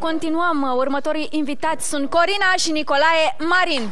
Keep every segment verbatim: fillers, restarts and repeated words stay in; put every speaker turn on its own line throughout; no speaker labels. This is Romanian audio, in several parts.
continuăm. Următorii invitați sunt Corina și Nicolae Marin.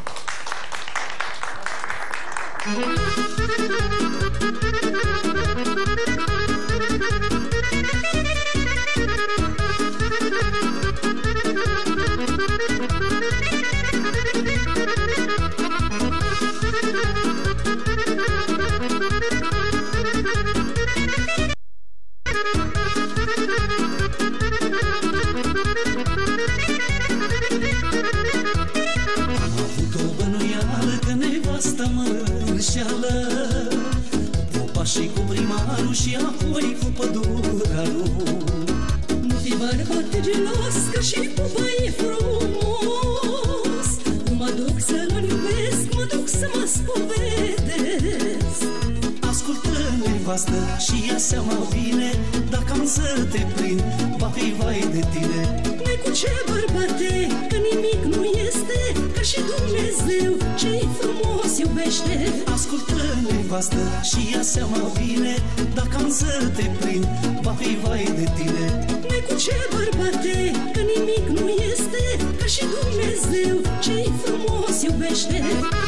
Și cu primarul și apoi cu pădurarul.
Nu fi bărbat gelos, că și pupa e frumos. Mă duc să-l iubesc, mă duc să mă spovedesc.
Ascultă, nevastă, și ia seama bine, dacă am să te prind, va fi vai de tine.
N-ai cu ce, bărbate, că nimic nu este, că și Dumnezeu ce-i frumos iubește.
Ascultă, nevastă, și ia seama bine, dacă am să te prind, va fi vai de tine.
N-ai cu ce, bărbate, că nimic nu este, că și Dumnezeu ce-i frumos iubește.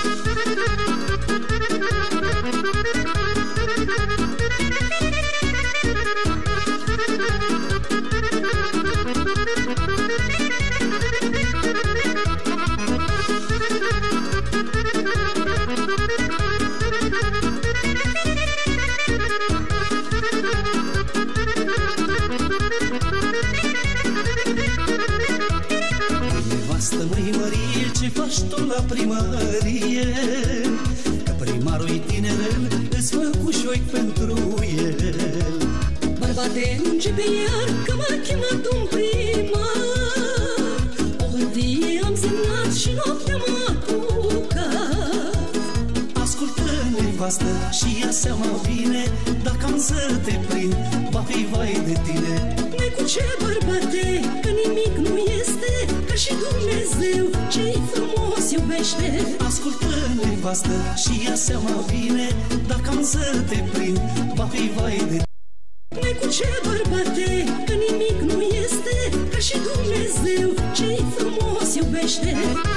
La primărie, că primarul-i tinerel, îți fă cușoic pentru el.
Bărbate, începe iar, că m-a chemat un primar. O hârtie am semnat și noaptea m-a apucat.
Ascultă, nevastă, și ia seama bine, dacă am să te prind, va fi vai de tine.
N-ai cu ce, bărbate, că nimic nu este, că și Dumnezeu ce-i frumos iubește.
Ascultă, nevastă, și ia seama bine, dacă am să te prind, va fi vai de tine.
N-ai cu ce, bărbate, că nimic nu este, că și Dumnezeu ce-i frumos iubește.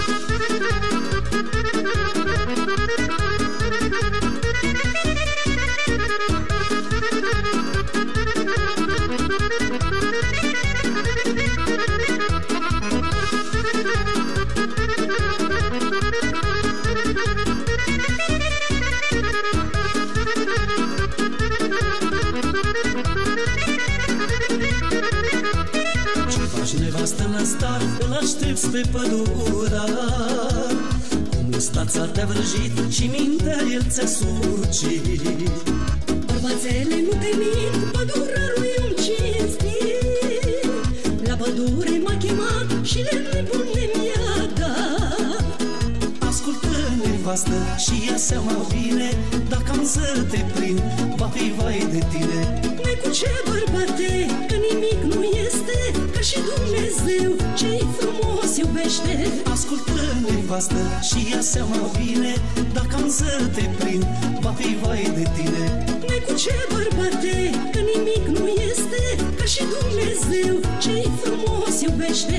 Îl aștepți pe pădurar, cu mustața te-a vrăjit și mintea el ți-a sucit.
Bărbațele, nu te mint, pădurarul e un cinstit. La pădure m-a chemat și lemne bune mi-a dat.
Ascultă, nevastă, și ia seama bine, dacă am să te prind, va fi vai de tine.
N-ai cu ce, bărbate, că nimic nu este, că și Dumnezeu ce-i frumos iubește.
Ascultă, nevastă, și ia seama bine, dacă am să te prind, va fi vai de tine.
N-ai cu ce, bărbate, că nimic nu este, că și Dumnezeu ce-i frumos iubește.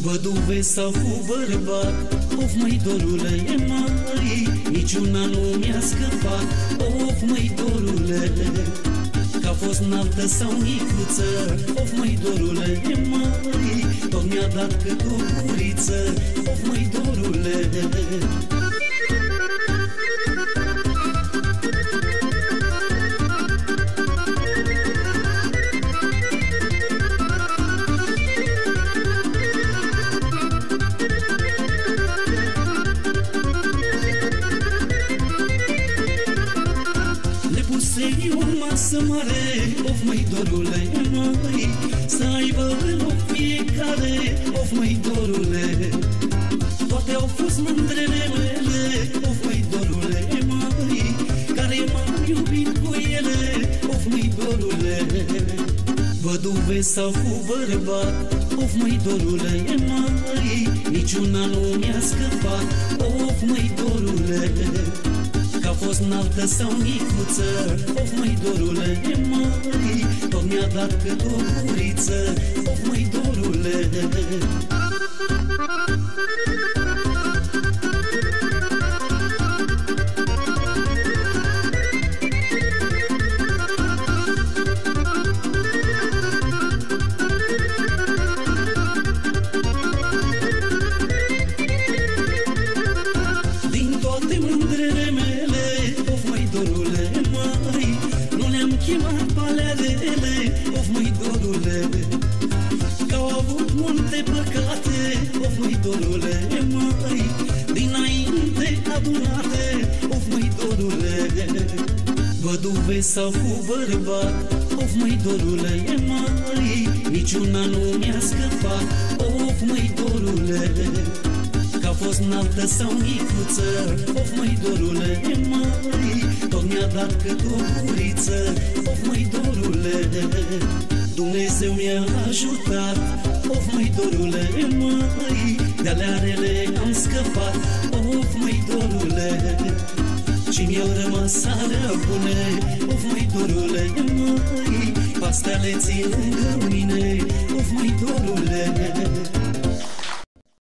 Văduve sau cu bărbat, of, măi, dorule, mai, niciuna nu mi-a scăpat. Of, măi, dorule, că-a fost înaltă sau micuță. Of, măi, dorule, mai, tot mi-a dat cât o guriță. Of, măi, dorule. O masă mare, of, măi, dorule, mai, să aibă în loc fiecare. Of, măi, dorule, toate au fost mândrele mele. Of, măi, dorule, mai, care m-am iubit cu ele. Of, măi, dorule, văduve sau cu bărbat, of, măi, dorule, mai, niciuna nu mi-a scăpat. Of, măi, dorule, că-a fost înaltă sau micuță. Of, măi, dorule, mai, tot mi-a dat cât o guriță. Of, măi, dorule. Din toate mândrele mele, of, măi, dorule, mai, nu le-am chemat palearele. Of, măi, dorule, că-au avut multe păcate. Of, măi, dorule, mai, dinainte adunate. Of, măi, dorule, văduve sau cu bărbat, of, măi, dorule, mai, niciuna nu mi-a scăpat. Of, măi, dorule, că-a fost înaltă sau micuță. Of, măi, dorule, mai, tot mi-a dat cât o guriță. Of, măi, dorule, Dumnezeu mi-a ajutat. Of, măi, dorule, mai, de-alea rele am scăpat. Of, măi, dorule, și mi-au rămas alea bune. Of, măi, dorule, mai, astea le țin lângă mine. Of, măi, dorule.